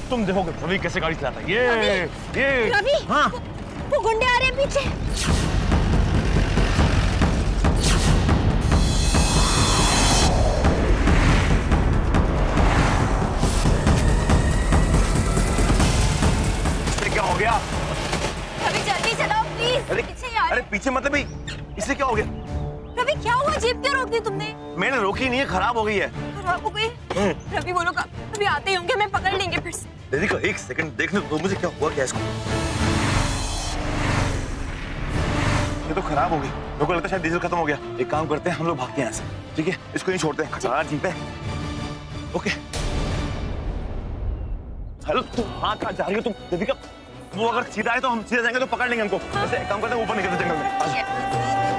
अब तुम देखोगे रवि कैसे गाड़ी चलाता है। ये रवि, हाँ वो गुंडे आ रहे हैं पीछे। इससे क्या हो गया? रवि जल्दी चलाओ प्लीज। पीछे यार। अरे पीछे मतलब ही, इससे क्या हो गया? रवि क्या हुआ? जीप क्यों रोक दी तुमने? मैंने रोकी नहीं है, खराब हो गई है। खराब हो गई? रवि वो लोग अभी आते ही होंगे, हमें पकड़ लेंगे फिर से। देखो एक सेकंड देखने दो मुझे, क्या हुआ क्या इसको? ये तो खराब हो गई, मेरे को लगता है शायद डीजल खत्म हो गया। एक काम करते हैं, हम लोग भागते हैं यहाँ से, ठीक है? इसको नहीं छोड़ते हैं, खचारा जीप है। ओके। हेलो तुम हाँ कहाँ जा रही हो तुम? दीपिका वो अगर सीधा है तो हम सीधा जाएंगे तो पकड़ लेंगे हमको। ऐसे एक काम करते हैं, ऊपर निकलते जंगल में।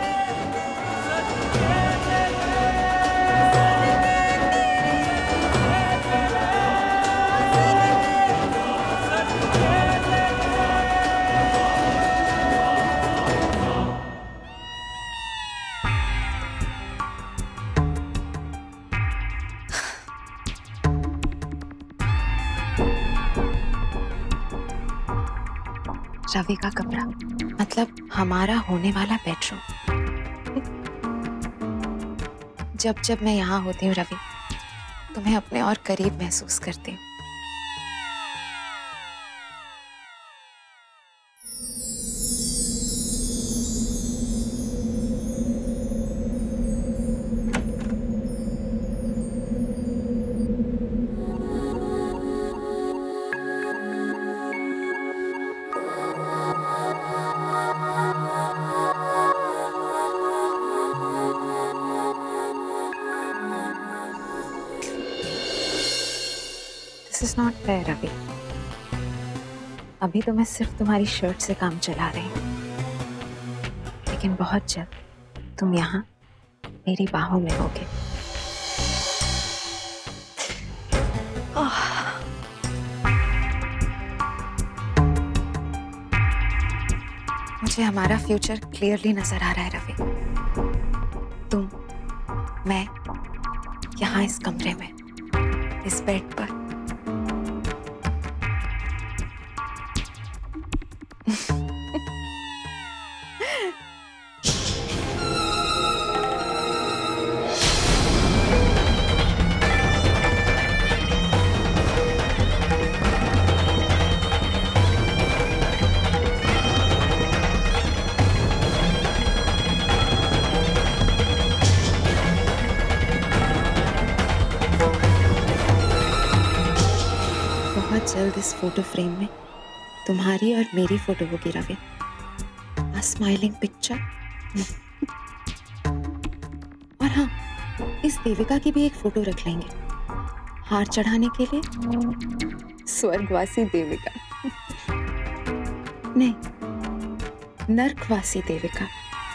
रवि का कमरा मतलब हमारा होने वाला बेडरूम। जब जब मैं यहाँ होती हूँ रवि, तुम्हें अपने और करीब महसूस करती हूँ। This is not fair, Ravi. अभी तो मैं सिर्फ तुम्हारी शर्ट से काम चला रही हूँ, लेकिन बहुत जल्द तुम यहाँ मेरी बाहों में होगे। मुझे हमारा फ्यूचर क्लियरली नजर आ रहा है रवि। तुम, मैं, यहाँ इस कमरे में, इस बेड पर। बहुत जल्द इस फोटो फ्रेम में तुम्हारी और मेरी फोटो होगी रवि। A smiling picture। और हाँ, इस देविका की भी एक फोटो रख लेंगे हार चढ़ाने के लिए। स्वर्गवासी देविका नहीं, नर्कवासी देविका।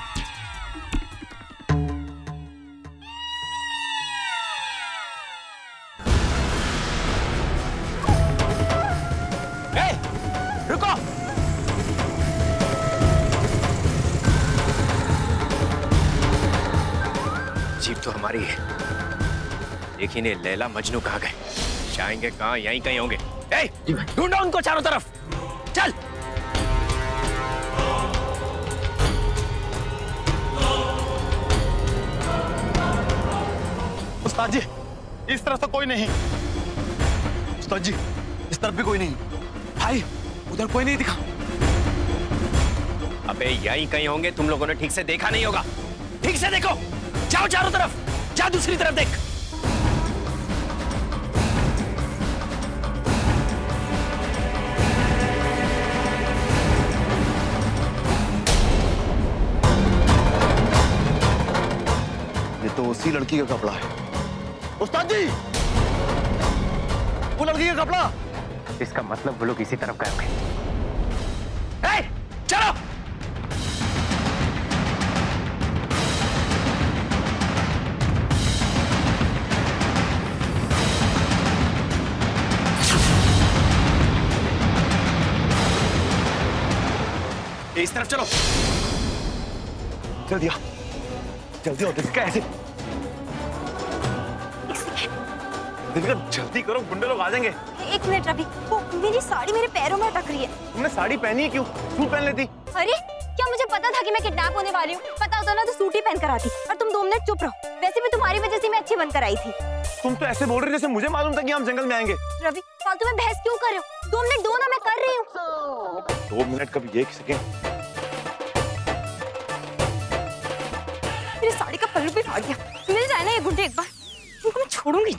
जीप तो हमारी है, लेकिन ये लैला मजनू कहाँ गए? जाएंगे कहाँ? यहीं कहीं होंगे। ढूंढो उनको चारों तरफ। चल। उस्ताद जी इस तरफ तो कोई नहीं। उस्ताद जी इस तरफ भी कोई नहीं। भाई उधर कोई नहीं दिखा। अबे यहीं कहीं होंगे, तुम लोगों ने ठीक से देखा नहीं होगा। ठीक से देखो, जाओ चारों तरफ, जा दूसरी तरफ देख। ये तो उसी लड़की का कपड़ा है। उस्ताद जी वो लड़की का कपड़ा। इसका मतलब वो लोग इसी तरफ गए होंगे। चलो। इस तरफ चलो। जल्दी आओ, जल्दी आओ। दीपिका ऐसे, दीपिका जल्दी करो, गुंडे लोग आ जाएंगे। एक मिनट रवि, वो मेरी साड़ी मेरे पैरों में अटक रही है। तुमने साड़ी पहनी है क्यों? सूट पहन लेती। अरे क्या मुझे पता था कि मैं किडनैप होने वाली हूँ? पता होता ना तो सूट ही पहन कर आती। और तुम 2 मिनट चुप रहो। वैसे भी तुम्हारी वजह से मैं अच्छी बनकर आई थी। तुम तो ऐसे बोल रही जैसे मुझे मालूम था कि हम जंगल में आएंगे। रवि फालतू में बहस क्यों कर रहे हो? 2 मिनट दो ना, मैं कर रही हूँ। 2 मिनट कभी 1 सेकेंड। मेरी साड़ी का पल्लू भी फाड़ गया। मिल जाए ना ये गुंडे एक बार, उनको मैं छोड़ूंगी।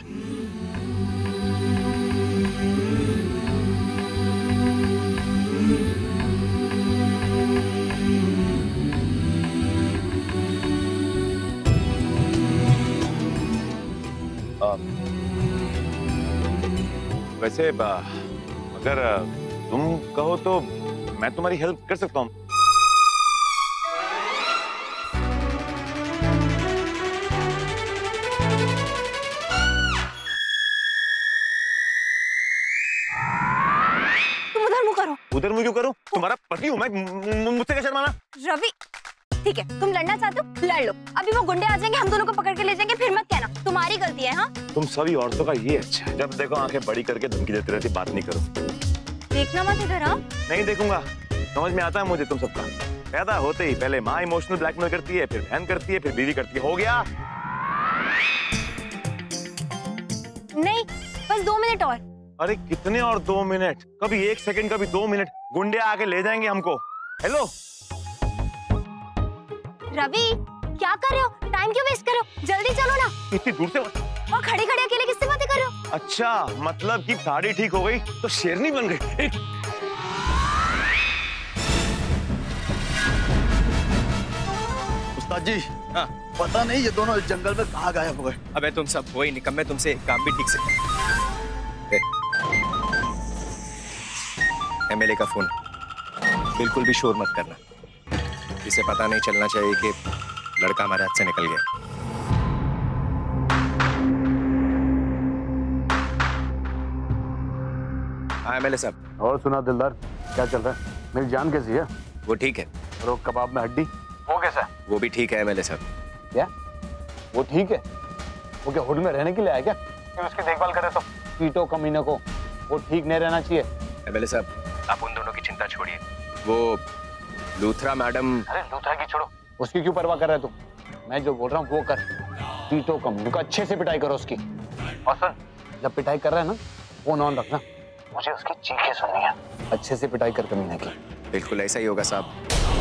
वैसे अगर तुम कहो तो मैं तुम्हारी हेल्प कर सकता हूँ। तुम उधर मुंह करो। उधर मुझे क्यों करूँ? तुम्हारा पति हूँ मैं, मुझसे क्या शर्माना? रवि ठीक है, तुम लड़ना चाहते हो लड़ लो। अभी वो गुंडे आ जाएंगे, हम दोनों को पकड़ के ले जाएंगे, फिर मत कहना तुम्हारी गलती है। हाँ तुम सभी औरतों का ये अच्छा है, जब देखो आंखें बड़ी करके धमकी देती रहती, बात नहीं करो। देखना मत इधर। हाँ नहीं देखूंगा, समझ में आता है मुझे तुम सबका। पैदा होते ही पहले माँ इमोशनल ब्लैकमेल करती है, फिर बहन करती है, फिर बीवी करती है। हो गया? नहीं, बस 2 मिनट और। अरे कितने और 2 मिनट? कभी 1 सेकंड, कभी 2 मिनट। गुंडे आके ले जाएंगे हमको। हेलो रवि क्या कर रहे हो? टाइम क्यों वेस्ट कर रहे हो? जल्दी चलो ना। इतनी दूर से और खड़े खड़े अकेले किससे बातें कर रहे हो? अच्छा, मतलब कि साड़ी ठीक हो गई तो शेरनी बन गई। उस्ताद जी पता नहीं ये दोनों इस जंगल में कहाँ गायब हो गए। अबे तुम सब वही निकम्मे, तुमसे काम भी ठीक से। एमएलए का फोन, बिल्कुल भी शोर मत करना। इसे पता नहीं चलना चाहिए कि लड़का हमारे हाथ से निकल गया। हाँ एमएलए साहब। और सुना दिलदार, क्या चल रहा है? मेरी जान कैसी है? वो ठीक है। और कबाब में हड्डी वो कैसा है? वो भी ठीक है एमएलए साहब। क्या वो ठीक है? वो क्या होटल में रहने के लिए आया क्या? कि उसकी देखभाल करे तो कीटो कमीने को वो ठीक नहीं रहना चाहिए। एमएलए साहब आप उन दोनों की चिंता छोड़िए। वो लूथरा मैडम। अरे लूथरा की छोड़ो, उसकी क्यों परवाह कर रहे तुम? मैं जो बोल रहा हूँ वो कर। कीटो कमीने को अच्छे से पिटाई करो उसकी। और सुन, जब पिटाई कर रहे हैं ना, वो नॉन रखना, मुझे उसकी चीखें सुननी है। अच्छे से पिटाई कर कमीने की। बिल्कुल ऐसा ही होगा साहब।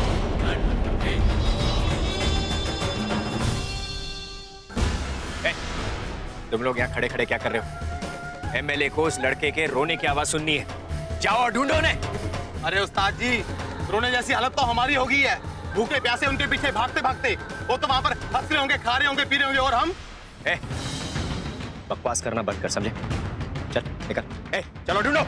तुम लोग यहाँ खड़े खड़े क्या कर रहे हो? एमएलए को उस लड़के के रोने की आवाज सुननी है। जाओ ढूंढो ने। अरे उस्ताद जी, रोने जैसी हालत तो हमारी हो गई है। भूखे प्यासे उनके पीछे भागते भागते। वो तो वहां पर हंस रहे होंगे, खा रहे होंगे, पी रहे होंगे, और हम? बकवास करना बंद कर, समझे? चल निकल। चलो ढूंढो।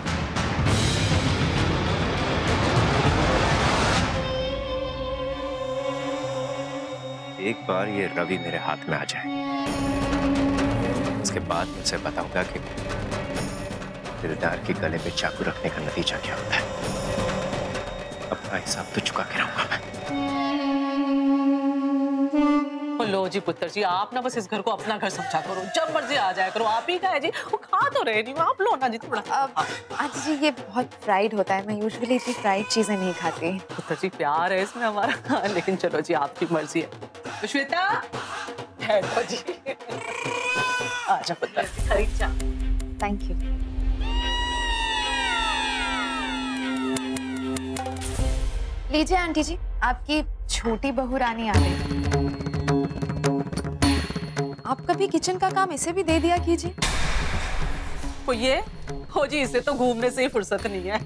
एक बार ये रवि मेरे हाथ में आ जाए, इसके बाद मैं उसे बताऊंगा कि दिलदार के गले पे चाकू रखने का नतीजा क्या होता है। अपना हिसाब तो चुका के रहूंगा मैं। लो जी पुत्र जी, आप ना बस इस घर को अपना घर समझा करो, जब मर्जी आ जाया करो। आप ही का है जी, वो खा तो रहे नहीं, आप लो ना जी थोड़ा। आंटी जी ये बहुत फ्राइड होता है, मैं यूजुअली इतनी फ्राइड चीजें नहीं खाती। पुत्र जी प्यार है इसमें हमारा। लेकिन चलो जी आपकी मर्जी है। तो श्वेता बैठो जी। आजा पुत्र, खरीद जा। Thank you. लीजिए आंटी जी, आपकी छोटी बहू रानी आ गई। आप कभी किचन का काम इसे भी दे दिया कीजिए। तो ये हो जी, इसे तो घूमने से ही फुर्सत नहीं है।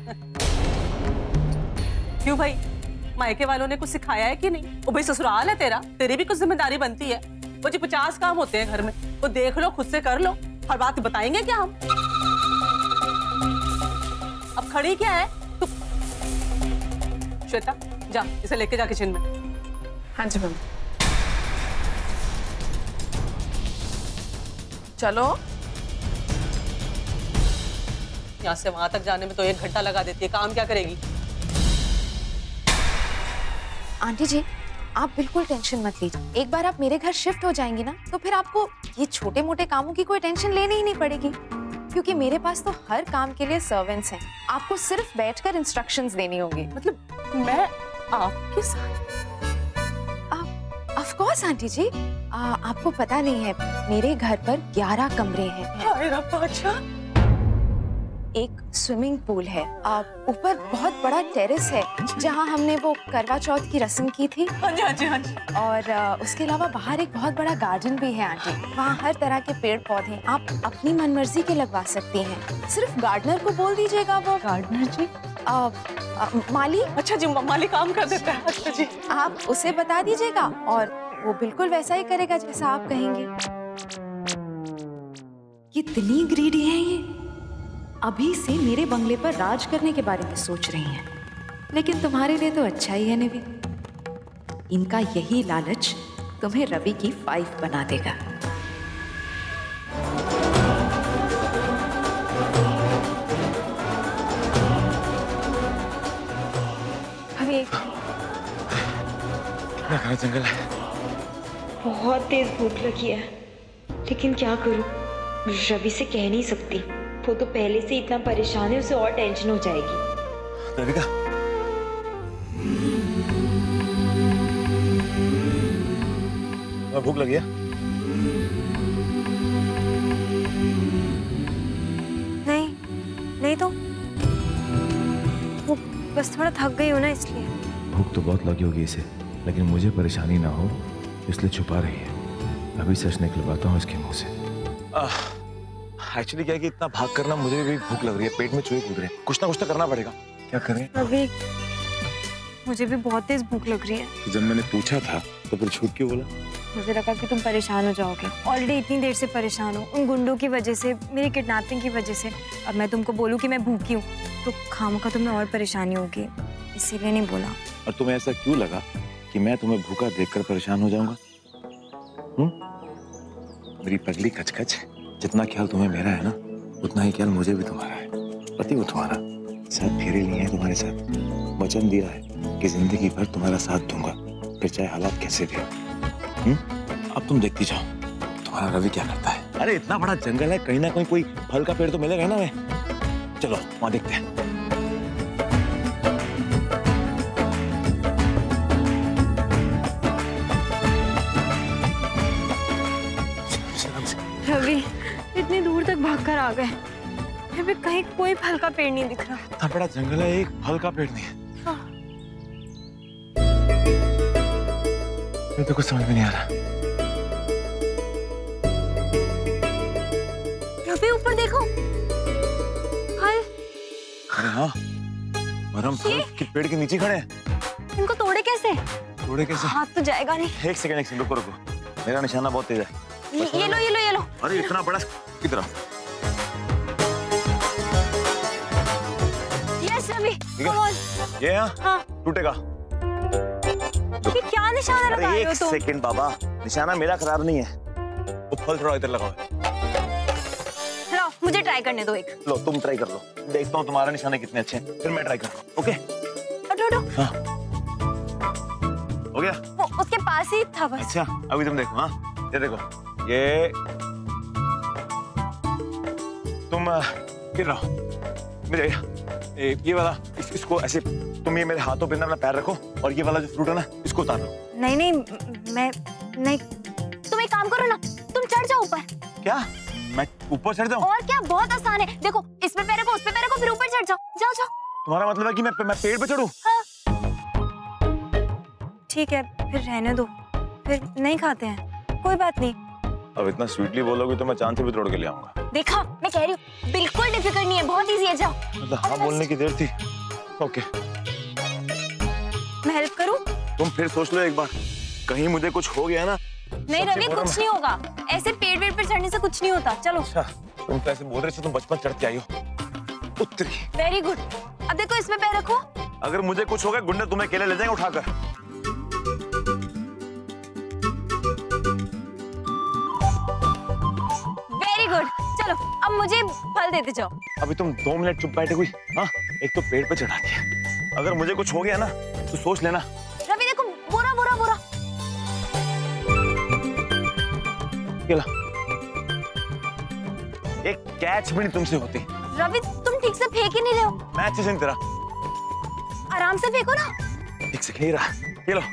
क्यों भाई, मायके वालों ने कुछ सिखाया है कि नहीं? वो भाई ससुराल है तेरा, तेरी भी कुछ जिम्मेदारी बनती है। वो जी 50 काम होते हैं घर में, वो देख लो, खुद से कर लो। हर बात बताएंगे क्या हम? अब खड़ी क्या है तू? श्वेता जा, इसे लेके जा किचन में। हाँ जी मैम। चलो। यहाँ से वहां तक जाने में तो 1 घंटा लगा देती है, काम क्या करेगी? आंटी जी आप बिल्कुल टेंशन मत लीजिए। एक बार आप मेरे घर शिफ्ट हो जाएंगी ना, तो फिर आपको ये छोटे मोटे कामों की कोई टेंशन लेनी ही नहीं पड़ेगी। क्योंकि मेरे पास तो हर काम के लिए सर्वेंट्स हैं। आपको सिर्फ बैठकर इंस्ट्रक्शंस देनी होगी। मतलब मैं आपके साथ? Of course aunty ji. आपको पता नहीं है, मेरे घर पर 11 कमरे हैं। हाय रब्बा, अच्छा। एक स्विमिंग पूल है, ऊपर बहुत बड़ा टेरेस है जहाँ हमने वो करवा चौथ की रस्म की थी। हाँ जी, हाँ जी, हाँ जी। और उसके अलावा बाहर एक बहुत बड़ा गार्डन भी है आंटी। वहाँ हर तरह के पेड़ पौधे आप अपनी मनमर्जी के लगवा सकती हैं। सिर्फ गार्डनर को बोल दीजिएगा। वो गार्डनर जी? माली। अच्छा जी, माली काम कर देता है। अच्छा जी। आप उसे बता दीजिएगा और वो बिल्कुल वैसा ही करेगा जैसा आप कहेंगे। कितनी ग्रीडी है ये। अभी से मेरे बंगले पर राज करने के बारे में सोच रही हैं। लेकिन तुम्हारे लिए तो अच्छा ही है निवी। इनका यही लालच तुम्हें रवि की 5 बना देगा। अभी कितना घना जंगल है। बहुत तेज भूख लगी है, लेकिन क्या करूं? रवि से कह नहीं सकती। वो तो पहले से इतना परेशान है, उसे और टेंशन हो जाएगी। रविका, भूख लगी है? नहीं, नहीं तो वो बस थोड़ा थक गई हो ना, इसलिए। भूख तो बहुत लगी होगी इसे, लेकिन मुझे परेशानी ना हो इसलिए छुपा रही है। अभी सच निकलवाता हूँ इसके मुंह से। एक्चुअली क्या है कि इतना भाग करना, मुझे भी भूख लग रही है, पेट में चूहे कूद रहे हैं। कुछ ना कुछ तो करना पड़ेगा। क्या करें? अभी मुझे भी बहुत तेज भूख लग रही है। तो जब मैंने पूछा था तो फिर झूठ क्यों बोला? मुझे लगा कि तुम परेशान हो जाओगे। ऑलरेडी इतनी देर से परेशान हो, उन गुंडों की वजह से, मेरी किडनैपिंग की वजह से। अब मैं तुमको बोलूं कि मैं भूखी हूँ तो खामखा तुम्हें और परेशानी होगी, इसीलिए नहीं बोला। और तुम्हें ऐसा क्यों लगा कि मैं तुम्हें भूखा देखकर परेशान हो जाऊंगा? मेरी पगली कचकच, जितना ख्याल तुम्हें मेरा है ना, उतना ही ख्याल मुझे भी तुम्हारा है। पति वो तुम्हारा, साथ फेरे लिए हैं तुम्हारे साथ, वचन दिया है कि जिंदगी भर तुम्हारा साथ दूंगा, फिर चाहे हालात कैसे भी हो। अब तुम देखती जाओ तुम्हारा रवि क्या करता है। अरे इतना बड़ा जंगल है, कहीं ना कहीं कोई फल का पेड़ तो मिलेगा ना। हमें चलो वहां देखते हैं। रवि इतनी दूर तक भागकर आ गए, फिर भी कहीं कोई फल का पेड़ नहीं दिख रहा। इतना बड़ा जंगल है, एक फल का पेड़ नहीं है। ये तो कुछ समझ में नहीं आ रहा। रवि ऊपर देखो, फल। अरे हाँ, और हम फल के पेड़ के नीचे खड़े हैं। इनको तोड़े कैसे? तोड़े कैसे? हाथ तो जाएगा नहीं। एक सेकंड रुको रुको, मेरा निशाना बहुत तेज है। ये लो ये लो ये लो। अरे इतना बड़ा किधर? यस रवि, ठीक है, ये हाँ टूटेगा। ये क्या निशाना लगा रहे हो एक तुम? सेकंड बाबा, निशाना मेरा खराब नहीं है, वो फल थोड़ा इधर लगाओ। लो मुझे ट्राई करने दो एक। लो तुम ट्राई कर लो, देखता हूँ तुम्हारा निशाने कितने अच्छे हैं, फिर मैं ट्राई कर रहा हूँ। ओके हटो। हाँ हो गया? वो उसके पास ही था बस। अच्छा अभी तुम देखो। हाँ ये देखो, ये तुम गिर रहो मुझे। ये वाला इसको ऐसे तुम ये मेरे हाथों पे अपना पैर रखो और ये वाला जो फ्रूट है ना इसको उतारो। नहीं मैं नहीं, तुम एक काम करो ना, तुम चढ़ जाओ ऊपर। क्या मैं ऊपर चढ़ जाऊं? और क्या, बहुत आसान है। देखो इस पे पैर रखो, उस पे पैर रखो, फिर ऊपर चढ़ जाओ। जाओ। तुम्हारा मतलब है कि मैं पेड़ पे चढ़ूं? हाँ। ठीक है फिर रहने दो, फिर नहीं खाते हैं, कोई बात नहीं। अब इतना स्वीटली बोलोगे तो मैं चांद से भी तोड़ के ले आऊंगा। देखा मैं कह रही हूँ, बिल्कुल डिफिकल्ट नहीं है, बहुत इजी है। जाओ। मतलब हाँ बोलने की देर थी। ओके मैं हेल्प करूँ? तुम फिर सोच लो एक बार, कहीं मुझे कुछ हो गया ना। नहीं रवि कुछ नहीं होगा, ऐसे पेड़ पर चढ़ने से कुछ नहीं होता। चलो। अच्छा तुम तो ऐसे बोल रहे थे, तुम बचपन चढ़ के आई हो। उतरी। Very good. अब देखो इसमें पैर रखो। अगर मुझे कुछ हो गया गुंडे तुम्हें अकेले ले जाएंगे उठाकर। Very good. चलो अब मुझे फल देते जाओ। अभी तुम 2 मिनट चुप बैठे हुई। हाँ एक तो पेड़ पे चढ़ा दिया, अगर मुझे कुछ हो गया ना तो सोच लेना। रवि देखो, बोरा। ये ला। एक कैच भी नहीं तुमसे होती। रवि तुम ठीक से फेंक ही नहीं रहे हो। मैं अच्छे से नहीं तेरा। आराम से फेंको ना। ठीक से खेल रहा। ये लो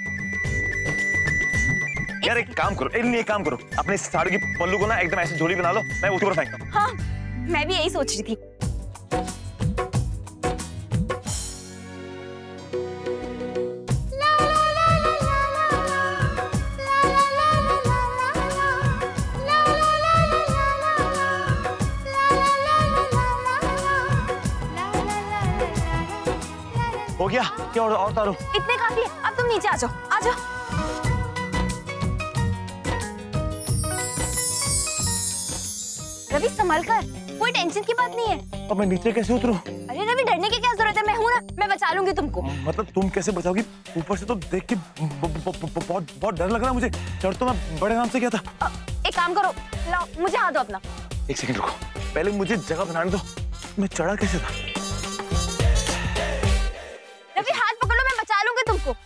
यार, एक काम करो, एक काम करो, अपने साड़ी की पल्लू को ना एकदम ऐसे झोली बना लो, मैं उसके ऊपर फेंकता हूँ। हाँ मैं भी यही सोच रही थी। हो गया क्या? और तारो इतने काफी है, अब तुम नीचे आ जाओ, आ जाओ। रवि संभल कर, कोई टेंशन की बात नहीं है। अब मैं नीचे कैसे उतरूं? अरे रवि डरने की क्या जरूरत है, मैं हूं ना, मैं बचा लूंगी तुमको। मतलब तुम कैसे बचाओगी? ऊपर से तो देख के बहुत डर लग रहा है मुझे। चढ़ तो मैं बड़े आराम से किया था। एक काम करो, लाओ मुझे हाथ दो अपना। एक सेकंड रुको, पहले मुझे जगह बनाने दो। मैं चढ़ा कैसे था? रवि हाथ पकड़ लो, मैं बचा लूंगी तुमको।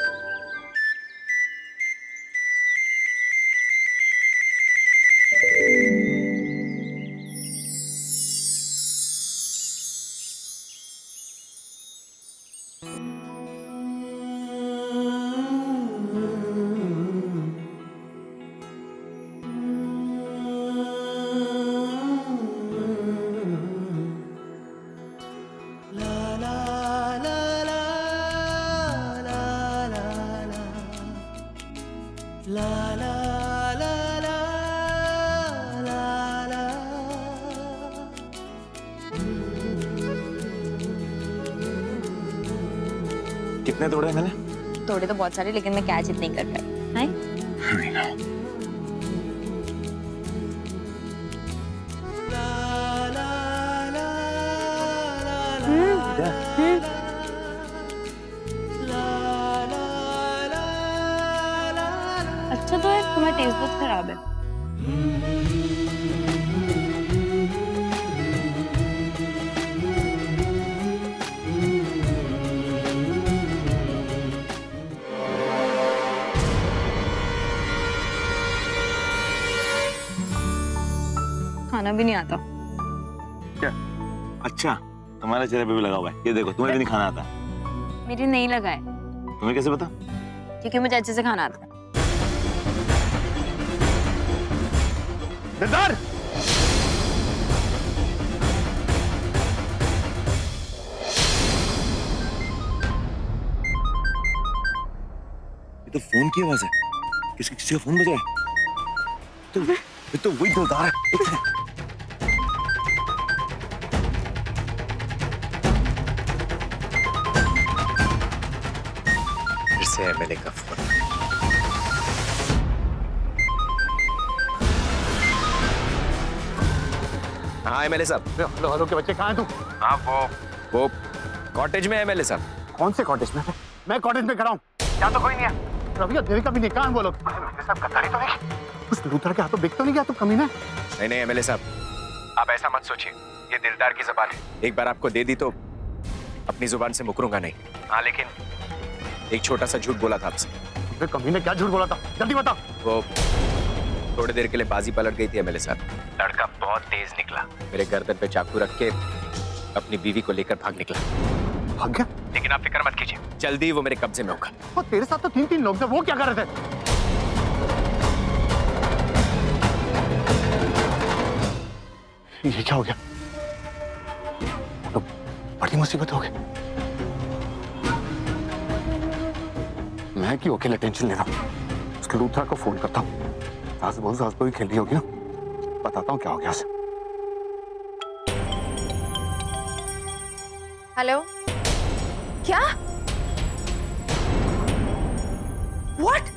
कितने तोड़े मैंने? तोड़े तो बहुत सारे, लेकिन मैं कैच इतने कर पाई। अच्छा तो है, तुम्हारा टेस्ट बहुत खराब है। खाना भी नहीं आता। क्या? अच्छा तुम्हारे चेहरे पे भी लगा हुआ है, ये देखो तुम्हें भी नहीं खाना आता। मेरे नहीं लगा है। तुम्हें कैसे पता? क्योंकि मुझे अच्छे से खाना आता है। दिलदार! ये तो फोन की आवाज है। किसी का फोन बजा है? ये तो वही दिलदार है। एक सेकंड। फिर से एमएलए का फोन। हाँ एमएलए साहब। हेलो हेलो के बच्चे कहाँ हैं तुम? हाँ वो कॉटेज में एमएलए साहब। कौन से कॉटेज में? मैं कॉटेज में खड़ा हूँ। क्या तो कोई नहीं है। रवि देवी का भी नहीं, कहाँ है वो लोग? साहब गद्दारी तो नहीं? उस लूथरा के हाथों बिक तो नहीं गया? तुम कमीना। नहीं एमएलए साहब, आप ऐसा मत सोचिए, ये दिलदार की जुबान है। एक बार आपको दे दी तो अपनी जुबान से मुकरूंगा नहीं। हाँ लेकिन एक छोटा सा झूठ बोला था आपसे। कमीने क्या झूठ बोला था? जल्दी बता। वो थोड़ी देर के लिए बाजी पलट गई थी एमएलए साहब। लड़का बहुत तेज निकला, मेरे गर्दन पे चाकू रख के अपनी बीवी को लेकर भाग निकला। भाग गया? लेकिन आप फिक्र मत कीजिए, जल्दी वो मेरे कब्जे में होगा। और तेरे साथ तो 3 लोग थे, वो क्या कर रहे थे? ये क्या हो गया? तो बड़ी मुसीबत हो गई। मैं क्यों अकेले टेंशन ले रहा हूँ? उसके लूथरा को फोन करता हूँ। सास बहू भी खेल रही होगी ना, बताता हूँ क्या हो गया उसे। हेलो, क्या? What?